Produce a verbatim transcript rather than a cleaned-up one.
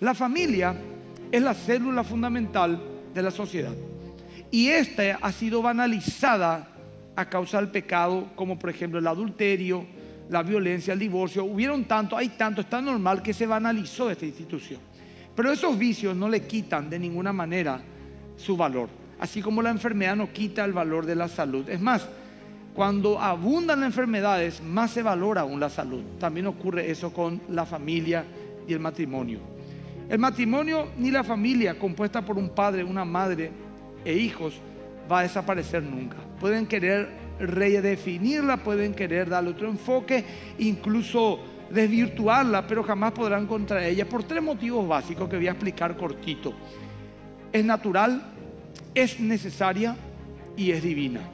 La familia es la célula fundamental de la sociedad. Y esta ha sido banalizada a causa del pecado, como por ejemplo el adulterio, la violencia, el divorcio. Hubieron tanto, hay tanto, es tan normal que se banalizó esta institución. Pero esos vicios no le quitan de ninguna manera su valor. Así como la enfermedad no quita el valor de la salud. Es más, cuando abundan las enfermedades, más se valora aún la salud. También ocurre eso con la familia y el matrimonio. El matrimonio ni la familia compuesta por un padre, una madre e hijos va a desaparecer nunca. Pueden querer redefinirla, pueden querer darle otro enfoque, incluso desvirtuarla, pero jamás podrán contra ella por tres motivos básicos que voy a explicar cortito. Es natural, es necesaria y es divina.